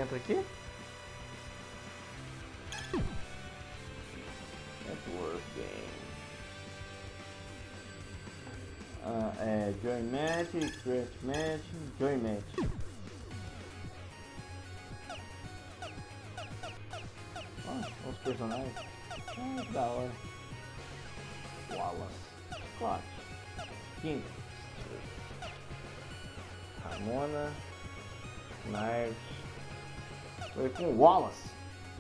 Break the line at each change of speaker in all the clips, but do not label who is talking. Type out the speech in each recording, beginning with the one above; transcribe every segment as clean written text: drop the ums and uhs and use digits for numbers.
entra aqui? Networking. Join match, create match, join match. Ó, os personagens. Que da hora. Wallace, Scott, King, Ramona, Knives. Foi com Wallace.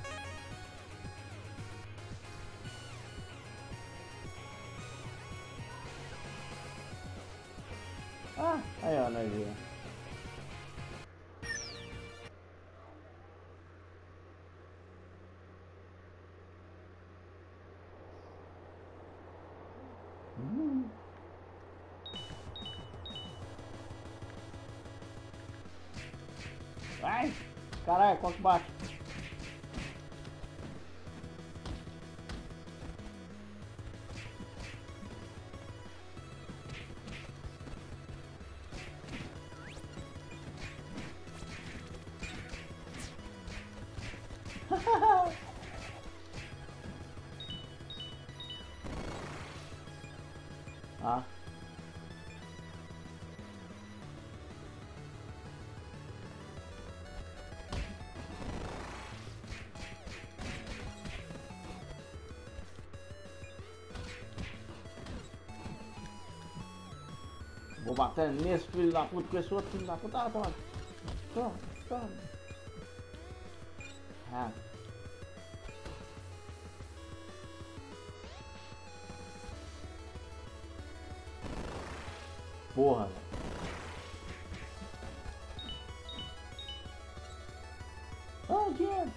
Ah, aí ó, nós vimos. Ai, caralho, quanto baixo. Ah. Vou bater nesse filho da puta, com esse outro filho da puta. Ah, toma. Toma, toma. Ah. Porra, velho. Oh, dinheiro.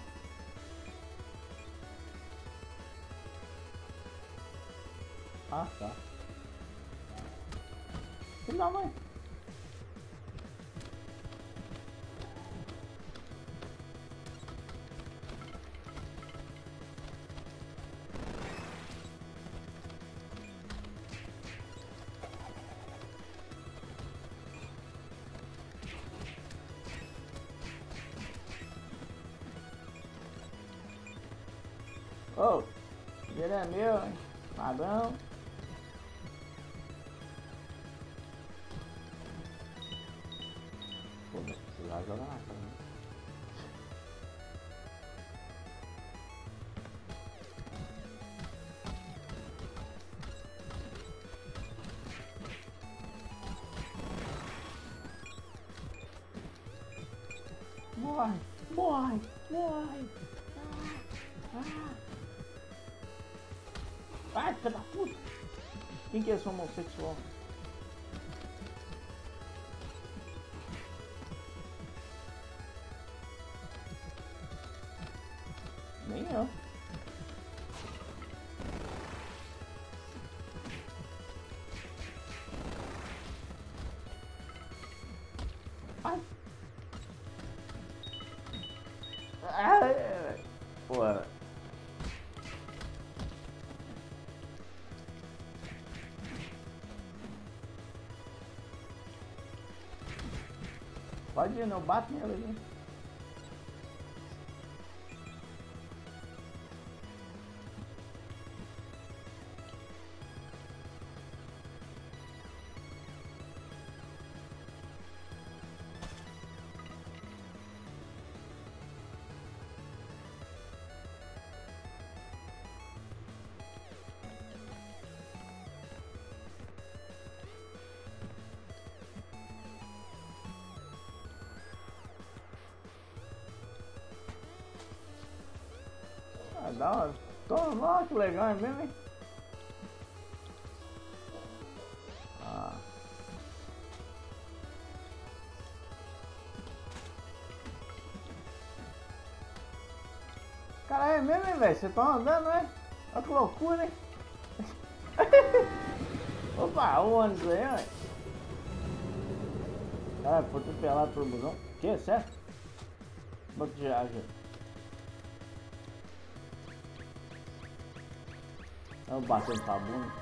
Ah, tá. Filho da mãe. Oh, ele é meu, hein? Padrão. Pô, mas precisar jogar na cara, né? Morre, morre, morre. Ai, filha da puta! Quem que é esse homossexual? Nem eu. Ai! Ai! Porra! Pode ir, não bate nele ali. Ah, dá uma... Toma, que legal, é mesmo, hein? Ah. Cara, é mesmo, hein, velho? Você tá andando, né? Olha que loucura, hein? Opa, o ônibus aí, velho. Cara, foi atropelado por busão. Que? Sério? Banco de água. Eu bati no sabão.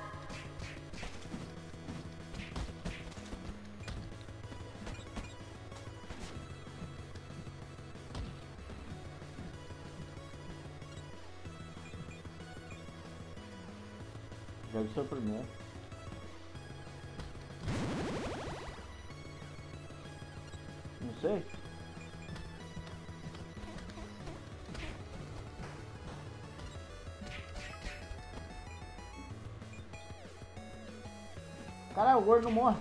Deve ser o primeiro. Não sei. Caralho, o gordo não morre.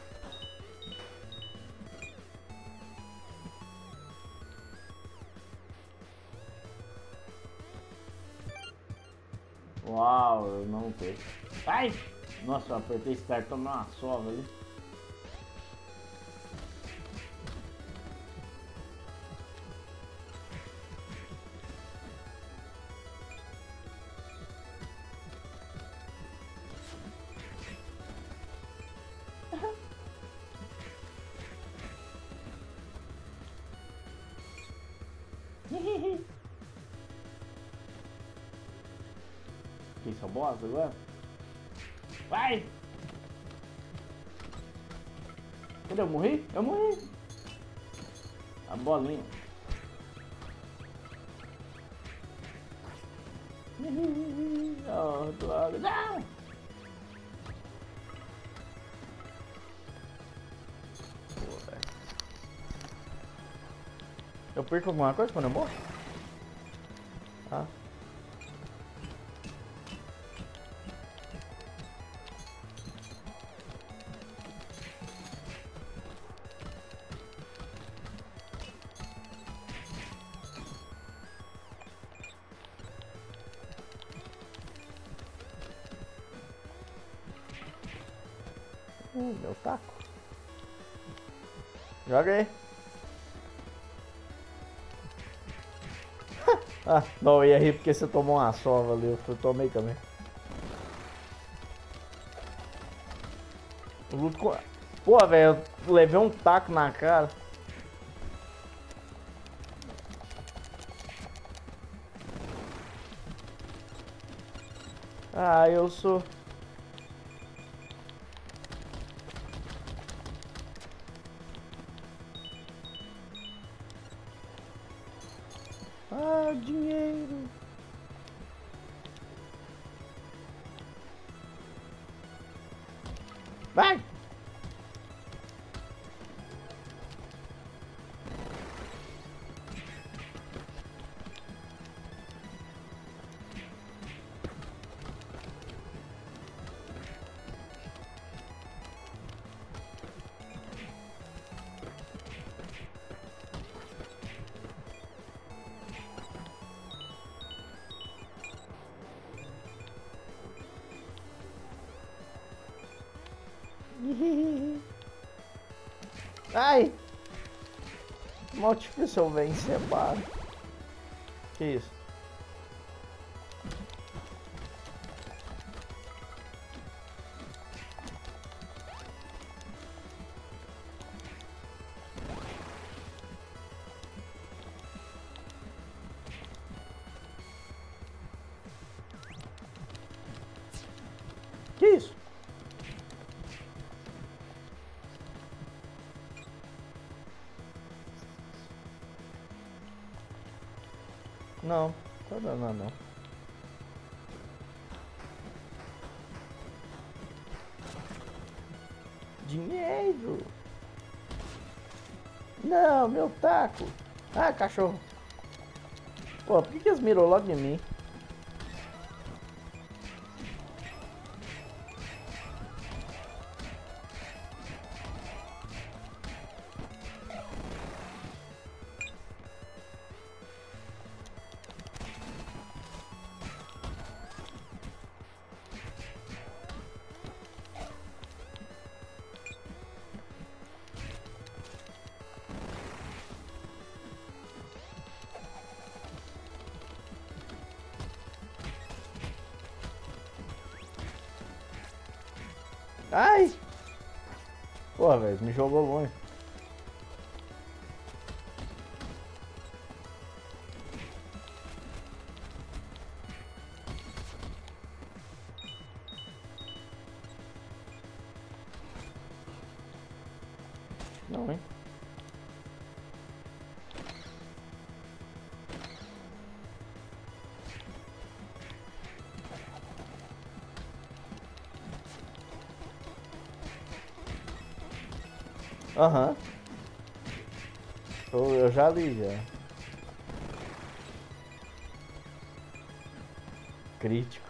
Uau, eu não tenho. Ai! Nossa, eu apertei start, tomei uma sova ali. Que são boss agora? Vai! Cadê? Eu morri? Eu morri! A bolinha. Oh, droga! Não! Eu perco alguma coisa quando eu morro? Ah. Meu taco. Joga aí. Ah, não, eu ia rir porque você tomou uma sova ali. Eu tomei também. Eu luto com... Pô, velho, eu levei um taco na cara. Ah, eu sou... Ah, dinheiro. Vai! Ai! Mal difícil eu vencer, para. Que isso? Que isso? Não, tá dando não. Dinheiro! Não, meu taco! Ah, cachorro! Pô, por que eles mirou logo em mim? Ai! Pô, velho, me jogou longe. Não, hein? Aham. Eu já li já. Crítico.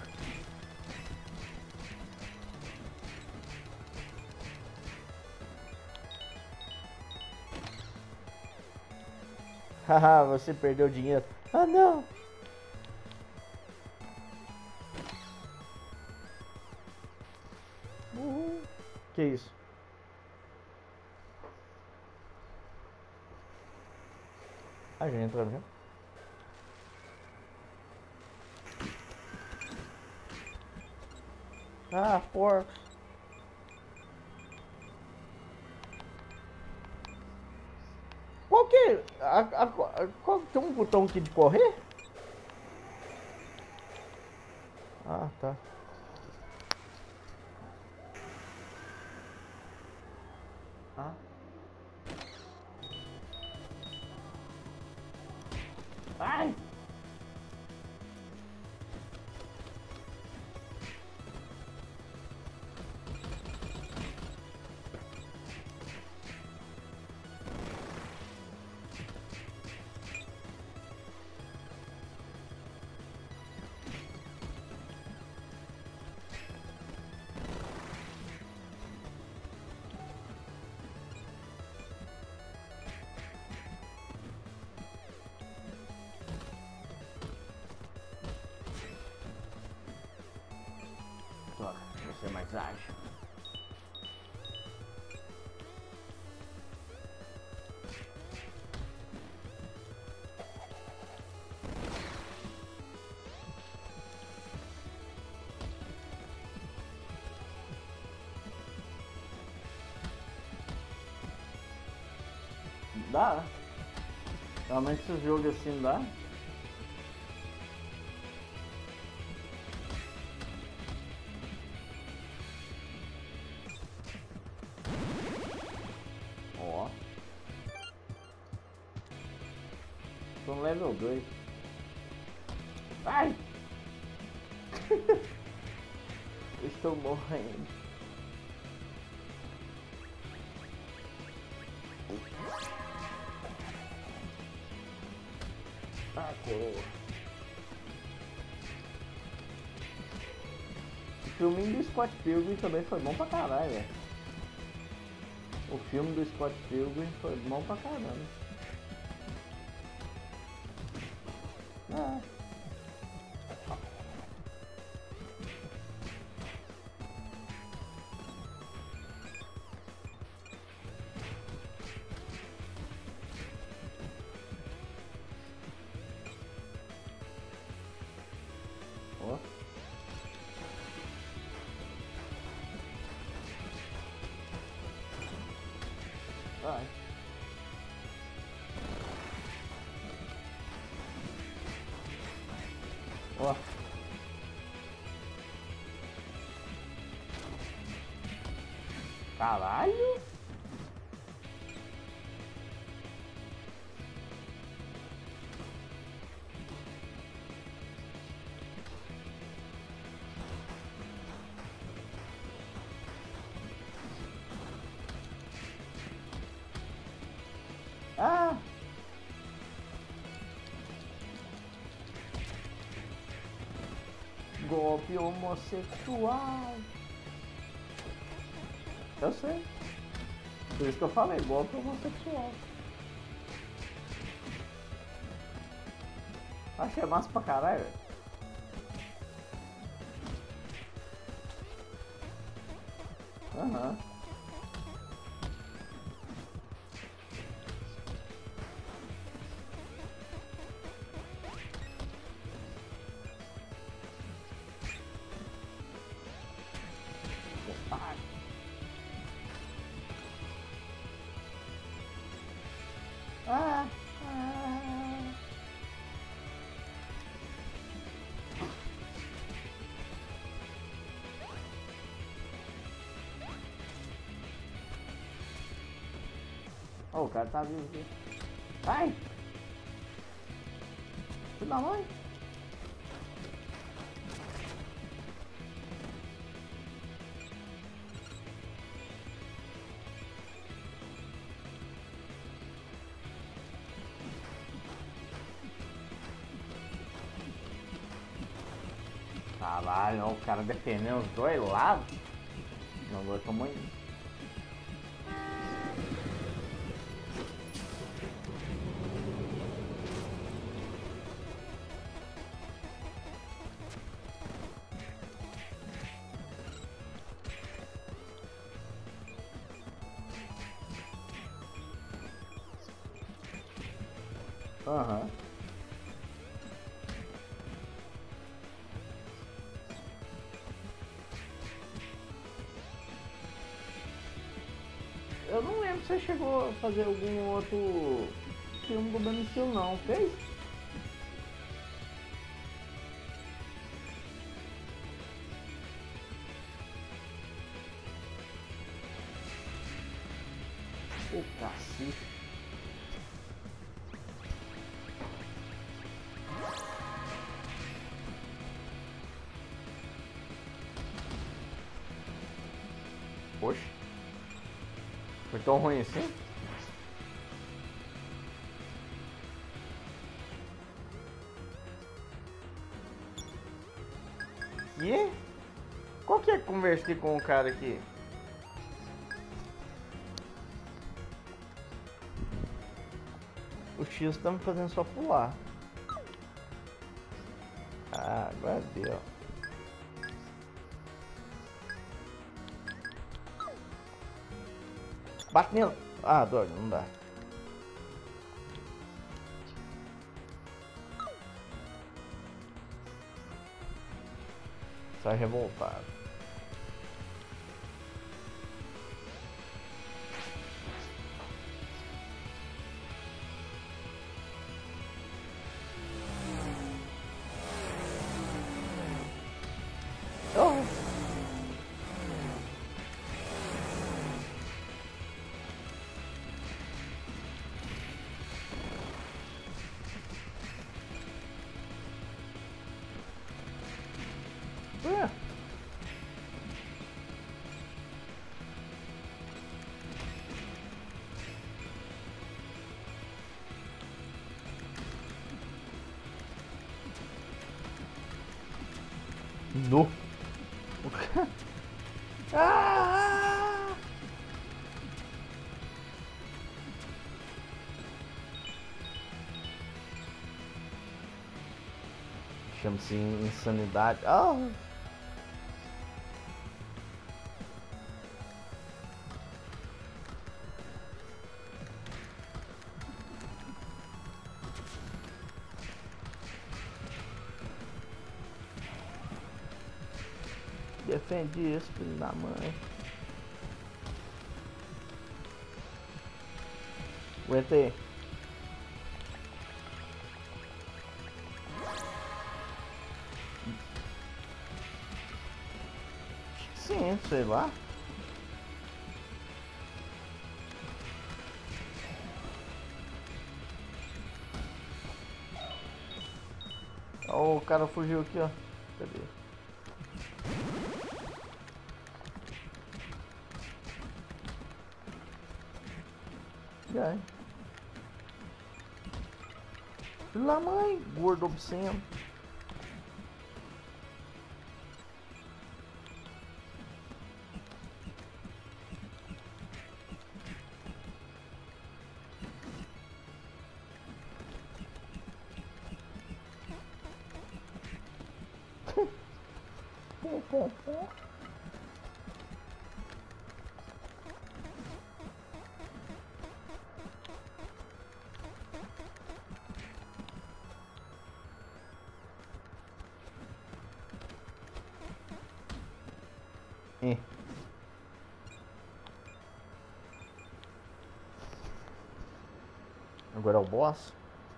Haha, você perdeu dinheiro. Ah, não. Que isso? A gente entra já. Ah, porcos. Qual que é? Tem um botão aqui de correr? Ah, tá. Ah. Ai! Toca, você é mais ágil. Dá. Realmente esse jogo assim dá. Ó. Tô no level 2. Ai! Eu estou morrendo. Ah, coroa. O filminho do Scott Pilgrim também foi bom pra caralho, velho. O filme do Scott Pilgrim foi bom pra caramba. Ah. Ó. Vai. Ó. Caralho. Ah. Golpe homossexual. Eu sei. Por isso que eu falei, golpe homossexual. Achei massa pra caralho, velho. Aham. Ai. Ah. Ah. Oh, o cara tá vivo aqui. Ai! Filho da mãe! Caralho, ó, o cara defendendo os dois lados. Não, agora tomou indo. Aham. Eu não lembro se você chegou a fazer algum outro filme do mesmo estilo, não. Fez? Ô, cacete. Poxa. Foi tão ruim assim? E? Qual que é que conversei com o cara aqui? O X tá me fazendo só pular. Ah, agora deu. Bate nele. Ah, droga, não dá. Sai revoltado. Oh. Ué. No. Ah! Chama-se insanidade. Ah! Defende isso, filho da mãe. Aguentei. Sim, sei lá. Oh, o cara fugiu aqui, ó. Cadê? E aí? Filho da mãe, gordo obsceno. Pum, pum, pum. Agora é o boss.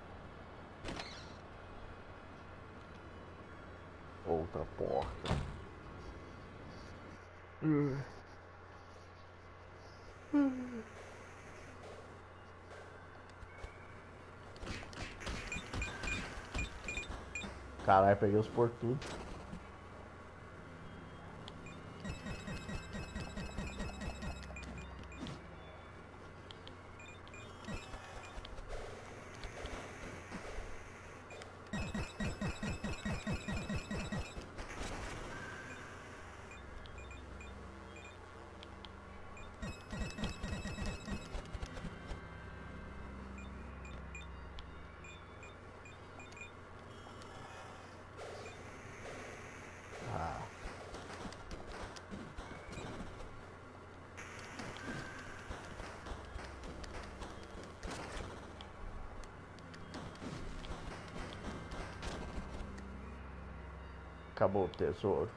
Outra porta. Caralho, peguei os por tudo. Acabou o tesouro.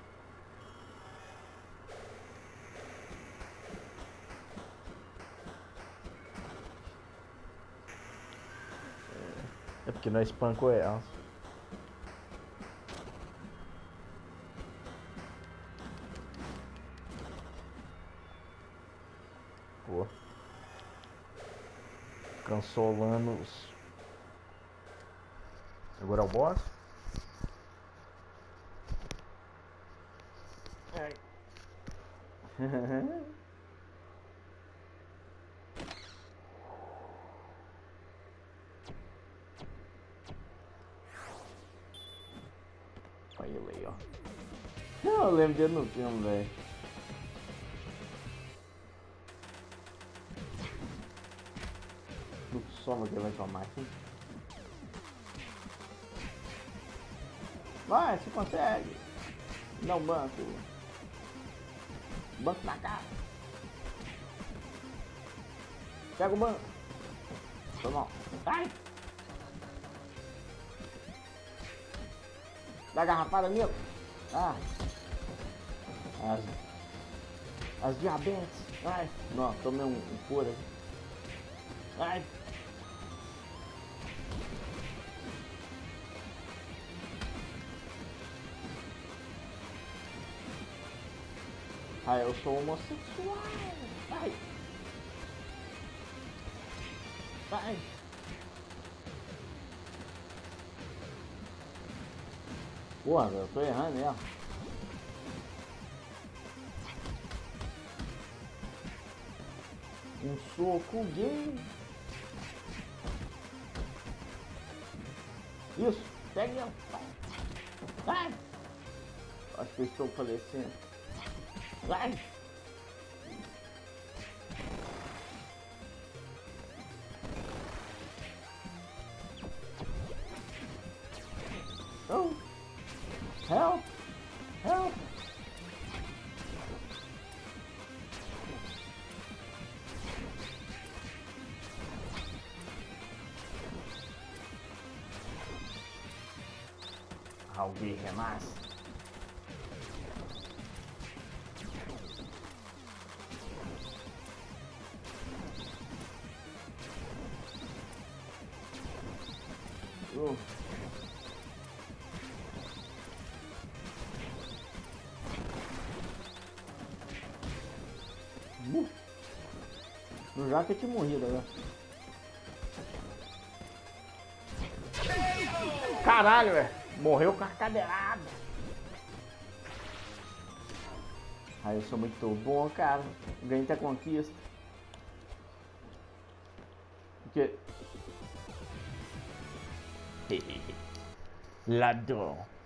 É porque nós espancou elas. Pô. Cancelanos. Agora é o boss? Ai. Olha ele aí, ó. Eu lembro dele no filme, velho. Do solo que ele vai tomar aqui. Vai, você consegue. Não, banco. Banco na cara. Pega o banco. Toma. Sai. Dá garrafada nele. Ah. As diabetes. Ai. Não, tomei um couro aqui. Ai. Ah, eu sou homossexual. Vai. Vai. Porra, eu tô errando mesmo. Um soco gay. Isso, pega ele. Vai. Acho que eu estou falecendo. Vai. Oh. Help. Help. Alguém renasce. No já que eu tinha morrido agora. Caralho, velho. Morreu com a cadeirada. Aí eu sou muito bom, cara. Ganhei até conquista. Porque... Ladrão.